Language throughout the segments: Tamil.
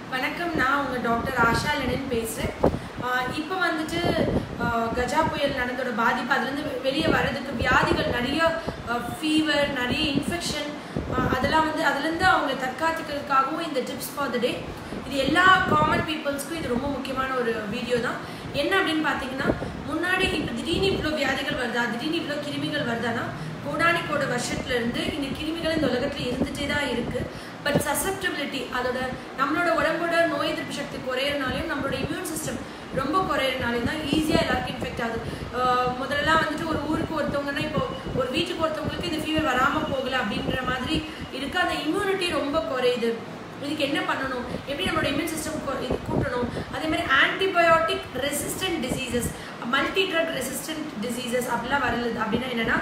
வணக்கம், நான் உங்கள் டாக்டர் ஆஷா லெனின் பேசுகிறேன். இப்போ வந்துட்டு கஜா புயல் நடந்தோட பாதிப்பு, அதுலேருந்து வெளியே வர்றதுக்கு வியாதிகள் நிறைய, ஃபீவர், நிறைய இன்ஃபெக்ஷன், அதெல்லாம் வந்து அதுலேருந்து அவங்க தற்காத்துக்கிறதுக்காகவும் இந்த டிப்ஸ் ஃபார் த டே. இது எல்லா காமன் பீப்புள்ஸ்க்கும் இது ரொம்ப முக்கியமான ஒரு வீடியோ தான். என்ன அப்படின்னு பார்த்தீங்கன்னா, முன்னாடி இப்போ திடீர்னு இவ்வளோ வியாதிகள் வருதா, திடீர்னு இவ்வளோ கிருமிகள் வருதானா, கோடானிக்கோட வருஷத்துலேருந்து இந்த கிருமிகள் இந்த உலகத்தில் இருந்துகிட்டே தான் இருக்குது. பட் சசப்டபிலிட்டி, அதோட நம்மளோட உடம்போட நோய் எதிர்ப்பு சக்தி குறையிறனாலையும் நம்மளோட இம்யூன் சிஸ்டம் ரொம்ப குறையிறனாலையும் தான் ஈஸியாக எல்லாருக்கும் இன்ஃபெக்ட் ஆகுது. முதல்லலாம் வந்துட்டு ஒரு ஊருக்கு ஒருத்தவங்கன்னா இப்போ ஒரு வீட்டுக்கு ஒருத்தவங்களுக்கு இந்த ஃபீவர் வராமல் போகலை அப்படின்ற மாதிரி இருக்குது. அந்த இம்யூனிட்டி ரொம்ப குறையுது. இதுக்கு என்ன பண்ணணும், எப்படி நம்மளோட இம்யூன் சிஸ்டம் இது கூட்டணும், அதே மாதிரி antibiotic resistant diseases, multi drug resistant diseases அப்படிலாம் வருது. அப்படின்னா என்னென்னா,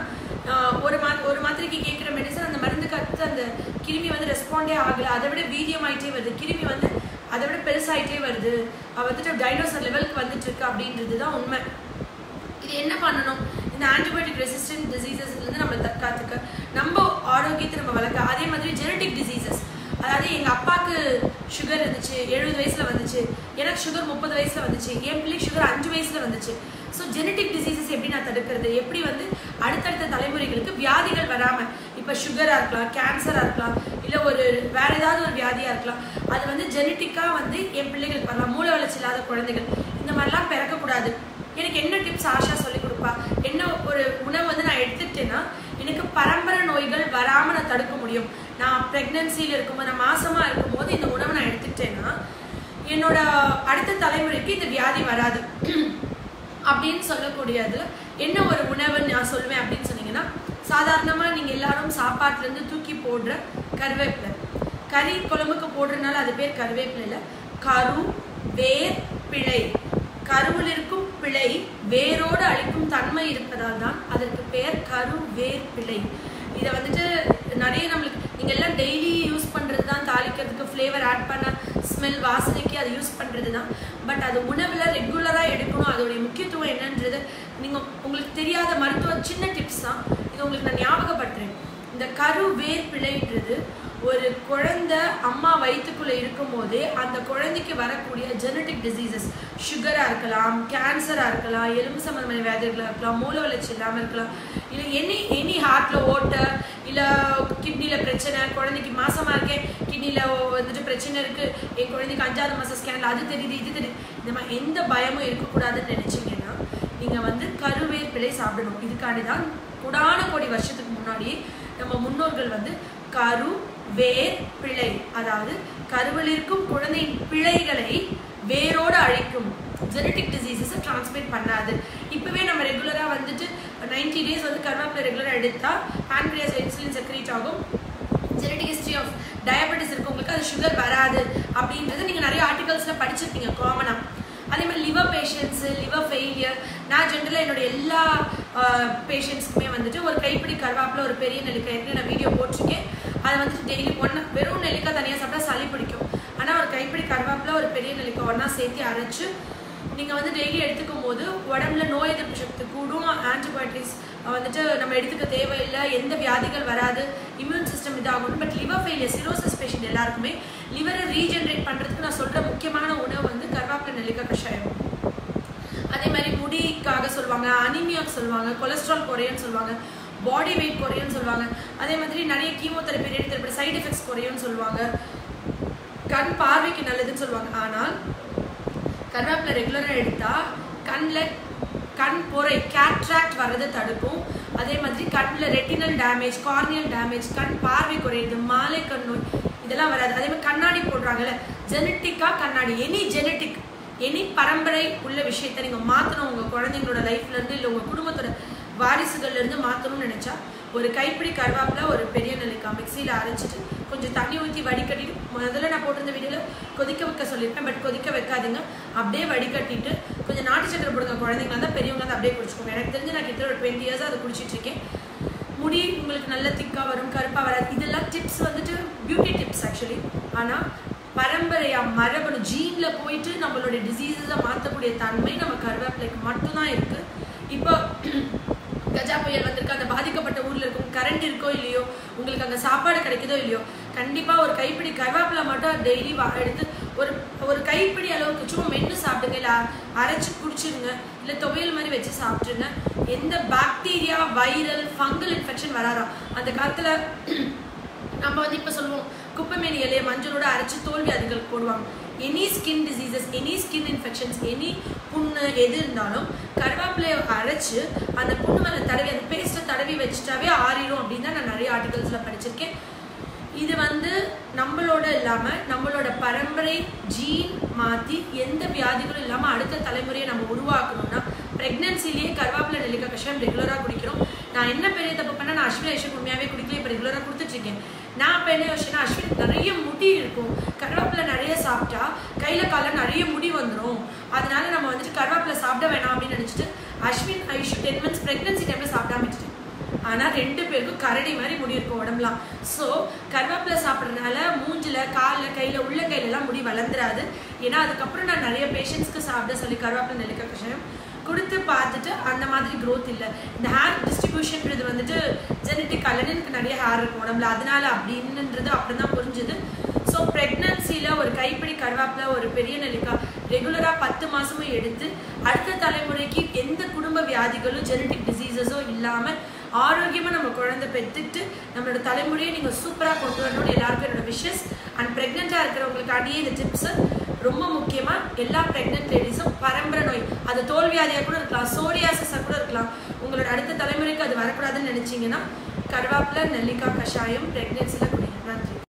ஒரு மாத்திரைக்கு கேட்குற மெடிசன் அந்த மருந்துக்கு அடுத்து அந்த கிருமி வந்து ரெஸ்பாண்டே ஆகலை, அதை விட வீரியமாயிட்டே வருது, கிருமி வந்து அதை விட பெருசாகிட்டே வருது, வந்துட்டு டைனோசர் லெவலுக்கு வந்துட்டு இருக்கு அப்படின்றது தான் உண்மை. இது என்ன பண்ணணும், இந்த ஆன்டிபயோட்டிக் ரெசிஸ்டன்ட் டிசீசஸ்லேருந்து நம்மளை தற்காத்துக்க, நம்ம ஆரோக்கியத்தை நம்ம வளர்க்க. அதே மாதிரி ஜெனட்டிக் டிசீசஸ், அதாவது எங்கள் அப்பாவுக்கு சுகர் இருந்துச்சு, 70 வயசில் வந்துச்சு, எனக்கு சுகர் 30 வயசில் வந்துச்சு, என் பிள்ளைக்கு சுகர் 5 வயசில் வந்துச்சு. ஸோ ஜெனட்டிக் டிசீசஸ் எப்படி நான் தடுக்கிறது, எப்படி வந்து அடுத்தடுத்த தலைமுறைகளுக்கு வியாதிகள் வராமல், இப்போ சுகராக இருக்கலாம், கேன்சராக இருக்கலாம், இல்லை வேறு ஏதாவது ஒரு வியாதியாக இருக்கலாம், அது வந்து ஜெனட்டிக்காக வந்து என் பிள்ளைகளுக்கு வரலாம். மூளை வளர்ச்சி இல்லாத குழந்தைகள் இந்த மாதிரிலாம் பிறக்கக்கூடாது. எனக்கு என்ன டிப்ஸ் ஆஷா சொல்லிக் கொடுப்பா, என்ன ஒரு உணவு வந்து நான் எடுத்துக்கிட்டேன்னா எனக்கு பரம்பரை நோய்கள் வராமல் நான் தடுக்க முடியும். நான் ப்ரெக்னன்சியில் இருக்கும்போது, நான் மாசமாக இருக்கும்போது இந்த உணவை நான் எடுத்துக்கிட்டேன்னா என்னோட அடுத்த தலைமுறைக்கு இந்த வியாதி வராது அப்படின்னு சொல்லக்கூடியது. என்ன ஒரு உணவுன்னு நான் சொல்லுவேன் அப்படின்னு சொன்னீங்கன்னா, சாதாரணமாக நீங்கள் எல்லாரும் சாப்பாட்டுலேருந்து தூக்கி போடுற கருவேப்பிலை, கறி குழம்புக்கு போடுறதுனால அது பேர் கருவேப்பிலை இல்லை, கரு வேர் பிழை. கருவில் இருக்கும் பிழை வேரோடு அழிக்கும் தன்மை இருப்பதால் தான் அதற்கு பெயர் கரு வேர் பிழை. இதை வந்துட்டு நிறைய நம்மளுக்கு நீங்கள் எல்லாம் டெய்லி யூஸ் பண்ணுறது தான், தாளிக்கிறதுக்கு ஃப்ளேவர் ஆட் பண்ண, ஸ்மெல் வாசனைக்கு அது யூஸ் பண்ணுறது தான். பட் அது உணவில் ரெகுலராக எடுக்கணும். அதோடைய முக்கியத்துவம் என்னன்றது உங்களுக்கு தெரியாத மருத்துவ சின்ன டிப்ஸ் தான். இது உங்களுக்கு நான் ஞாபகப்படுத்துகிறேன். இந்த கரு வேர் பிழைன்றது ஒரு குழந்தை அம்மா வயிற்றுக்குள்ளே இருக்கும் போதே அந்த குழந்தைக்கு வரக்கூடிய ஜெனட்டிக் டிசீசஸ், சுகராக இருக்கலாம், கேன்சராக இருக்கலாம், எலும்பு சம்பந்தமான வியாதிகளாக இருக்கலாம், மூளை வளர்ச்சி இல்லாமல் இருக்கலாம், இல்லை எனி ஹார்ட்டில் ஓட்ட, இல்லை கிட்னியில் பிரச்சனை, குழந்தைக்கு மாசமாக இருக்கேன், கிட்னியில் வந்துட்டு பிரச்சனை இருக்குது, என் குழந்தைக்கு 5ஆவது மாதம் ஸ்கேனில் அது தெரியுது இது தெரியுது, இந்த மாதிரி எந்த பயமும் இருக்கக்கூடாதுன்னு நினச்சிங்கன்னா நீங்கள் வந்து கருவேர் பிழை சாப்பிடணும். இதுக்காண்டி தான் கோடி வருஷத்துக்கு முன்னாடி நம்ம முன்னோர்கள் வந்து கரு வேர் பிழை, அதாவது கருவில் இருக்கும் குழந்தையின் பிழைகளை வேரோடு அழிக்கும், ஜெனட்டிக் டிசீசஸை டிரான்ஸ்மிட் பண்ணாது. இப்போவே நம்ம ரெகுலராக வந்துட்டு 90 டேஸ் வந்து கருவேப்பிலை ரெகுலராக எடுத்தால் பான்க்ரியாஸ் இன்சுலின் செக்ரீட் ஆகும். ஜெனட்டிக் ஹிஸ்ட்ரி ஆஃப் டயபெட்டிஸ் இருக்கவங்களுக்கு அது சுகர் வராது அப்படின்றது நீங்கள் நிறைய ஆர்டிகல்ஸில் படிச்சிருப்பீங்க காமனாக. அதே மாதிரி லிவர் பேஷண்ட்ஸு, லிவர் ஃபெயிலியர், நான் ஜென்ரலாக என்னுடைய எல்லா பேஷண்ட்ஸ்க்குமே வந்துட்டு ஒரு கைப்பிடி கருவேப்பிலை, ஒரு பெரிய நெல்லிக்காய், ஏற்கனவே நான் வீடியோ போட்டிருக்கேன். அதை வந்துட்டு டெய்லி வெறும் நெல்லிக்காய் தனியாக சாப்பிட்டா சளி பிடிக்கும். ஆனால் ஒரு கைப்பிடி கருவேப்பிலை, ஒரு பெரிய நெல்லிக்காய் ஒன்றா சேர்த்து அரைச்சி நீங்கள் வந்து டெய்லி எடுத்துக்கும் போது உடம்புல நோய் எதிர்ப்பு சக்தி கூடும், ஆன்டிபயோட்டிக்ஸ் வந்துட்டு நம்ம எடுத்துக்க தேவையில்லை, எந்த வியாதிகள் வராது, இம்யூன் சிஸ்டம் இதாகணும். But liver failure, cirrhosis patient எல்லாருக்குமே லிவரை ரீஜென்ரேட் பண்ணுறதுக்கு நான் சொல்கிற முக்கியமான உணவு வந்து கருவேப்பிலை நெல்லிக்காய் கஷாயம். அதே மாதிரி முடிக்காக சொல்லுவாங்க, அனிமியாவுக்கு சொல்லுவாங்க, கொலஸ்ட்ரால் குறையும்னு சொல்லுவாங்க, பாடி வெயிட் குறையும்னு சொல்லுவாங்க. அதே மாதிரி நிறைய கீமோதெரப்பி, ரேடியோதெரப்பி சைடு எஃபெக்ட்ஸ் குறையும்னு சொல்லுவாங்க, கண் பார்வைக்கு நல்லதுன்னு சொல்லுவாங்க. ஆனால் கருவேப்பிலை ரெகுலராக எடுத்தால் கண் பொறை, கேட்ராக்ட் வர்றதை தடுக்கும். அதே மாதிரி கண்ணில் ரெட்டினல் டேமேஜ், கார்னியல் டேமேஜ், கண் பார்வை குறையுது, மாலை கண் நோய் இதெல்லாம் வராது. அதே மாதிரி கண்ணாடி போடுறாங்கல்ல, ஜெனட்டிக்காக கண்ணாடி, எனி பரம்பரை உள்ள விஷயத்தை நீங்கள் மாற்றணும் உங்கள் குழந்தைங்களோட லைஃப்லேருந்து, இல்லை உங்கள் குடும்பத்தோட வாரிசுகள்லேருந்து மாற்றணும்னு நினச்சா ஒரு கைப்பிடி கருவேப்பிலை, ஒரு பெரிய நெல்லிக்காய் மிக்சியில் அரைச்சிட்டு கொஞ்சம் தண்ணி ஊற்றி வடிகட்டிட்டு, முதல்ல நான் போட்டிருந்த வீடியோவில் கொதிக்க வைக்க சொல்லியிருப்பேன், பட் கொதிக்க வைக்காதுங்க, அப்படியே வடிகட்டிட்டு கொஞ்சம் நாட்டு சக்கரை போடுங்க. குழந்தைங்க தான், பெரியவங்க தான் அப்படியே குடிச்சுக்கோங்க. எனக்கு தெரிஞ்சு நான் கிட்ட ஒரு 20 இயர்ஸாக அதை குடிச்சிட்டு இருக்கேன். முடி உங்களுக்கு நல்ல திக்காக வரும், கருப்பாக வராது. இதெல்லாம் டிப்ஸ் வந்துட்டு பியூட்டி டிப்ஸ் ஆக்சுவலி. ஆனால் பரம்பரையாக மரபணு ஜீனில் போயிட்டு நம்மளுடைய டிசீஸஸை மாற்றக்கூடிய தன்மை நம்ம கருவேப்பிலைக்கு மட்டும்தான் இருக்குது. இப்போ கஜா புயல் வந்திருக்கு, அந்த பாதிக்கப்பட்ட ஊரில் இருக்கும், கரண்ட் இருக்கோ இல்லையோ, உங்களுக்கு அங்கே சாப்பாடு கிடைக்குதோ இல்லையோ, கண்டிப்பாக ஒரு கைப்பிடி கருவேப்பிலை மட்டும் டெய்லி எடுத்து ஒரு ஒரு கைப்பிடி அளவுக்கு சும்மா மென்று சாப்பிடுங்க, இல்லை அரைச்சி குடிச்சிருங்க, இல்லை துவையல் மாதிரி வச்சு சாப்பிட்ருங்க. எந்த பாக்டீரியா, வைரல், ஃபங்கல் இன்ஃபெக்ஷன் வராதா. அந்த காலத்தில் நம்ம வந்து இப்போ சொல்லுவோம் குப்பைமேனி இலையை மஞ்சளோட அரைச்சி தோல்வியாதிகளுக்கு போடுவாங்க. Any skin diseases, any skin infections, any புண்ணு எது இருந்தாலும் கருவேப்பிலையை அரைச்சி அந்த புண்ணு மேலே தடவி அந்த பேஸ்ட்டை தடவி வச்சுட்டாவே ஆறிடும் அப்படின்னு தான் நான் நிறைய ஆர்டிகல்ஸில் படிச்சிருக்கேன். இது வந்து நம்மளோட இல்லாமல் நம்மளோட பரம்பரை ஜீன் மாற்றி எந்த வியாதிகளும் இல்லாமல் அடுத்த தலைமுறையை நம்ம உருவாக்கணும்னா ப்ரெக்னன்சிலேயே கருவேப்பிலை நெல்லிக்காய் கஷாயம் ரெகுலராக குடிக்கிறோம். நான் என்ன பெரிய தப்பு பண்ணால் நான் அஸ்வின் ஐஷன் உண்மையாகவே குடிக்கல, இப்போ ரெகுலராக கொடுத்துட்ருக்கேன். நான் இப்போ என்ன யோசிச்சேன்னா அஸ்வின் நிறைய முடி இருக்கும், கருவேப்பிலை நிறைய சாப்பிட்டா கையில் காலில் நிறைய முடி வந்துடும், அதனால நம்ம வந்துட்டு கருவேப்பிலை சாப்பிட வேணாம் அப்படின்னு நினச்சிட்டு அஸ்வின் ஐஷு 10 months ப்ரெக்னன்சி டைமில் சாப்பிடாம வச்சுட்டேன். ஆனால் 2 பேருக்கும் கரடி மாதிரி முடி இருக்கும் உடம்புலாம். ஸோ கருவேப்பிலை சாப்பிட்றதுனால மூஞ்சில், காலில், கையில், உள்ள கையிலலாம் முடி வளர்ந்துராது. ஏன்னா அதுக்கப்புறம் நான் நிறைய பேஷண்ட்ஸ்க்கு சாப்பிட சொல்லி கருவேப்பிலை நெல்லிக்காய் கஷாயம் கொடுத்து பார்த்துட்டு அந்த மாதிரி க்ரோத் இல்லை. இந்த ஹேர் டிஸ்ட்ரிபியூஷன்றது வந்துட்டு ஜெனட்டிக் அலனுக்கு நிறைய ஹேர் இருக்கும் உடம்புல, அதனால அப்படின்றது அப்படி தான் புரிஞ்சுது. ஸோ ப்ரெக்னன்சியில் ஒரு கைப்பிடி கருவேப்பிலை, ஒரு பெரிய நெல்லிக்காய் ரெகுலராக 10 மாதமும் எடுத்து அடுத்த தலைமுறைக்கு எந்த குடும்ப வியாதிகளும் ஜெனட்டிக் டிசீசஸோ இல்லாமல் ஆரோக்கியமாக நம்ம குழந்தை பெற்றுட்டு நம்மளோட தலைமுறையை நீங்கள் சூப்பராக கொண்டு வரணும்னு எல்லாருக்கும் என்னோட விஷஸ். அண்ட் ப்ரெக்னெண்ட்டாக இருக்கிறவங்களுக்காண்டியே இந்த டிப்ஸு ரொம்ப முக்கியமாக எல்லா ப்ரெக்னென்ட் லேடிஸும் பரம்பரை நோய், அது தோல்வியாதியாக கூட இருக்கலாம், சோரியாசிஸாக கூட இருக்கலாம், உங்களோட அடுத்த தலைமுறைக்கு அது வரக்கூடாதுன்னு நினச்சிங்கன்னா கருவேப்பிலை நெல்லிக்காய் கஷாயம் ப்ரெக்னென்சியில் குடிங்க. நன்றி.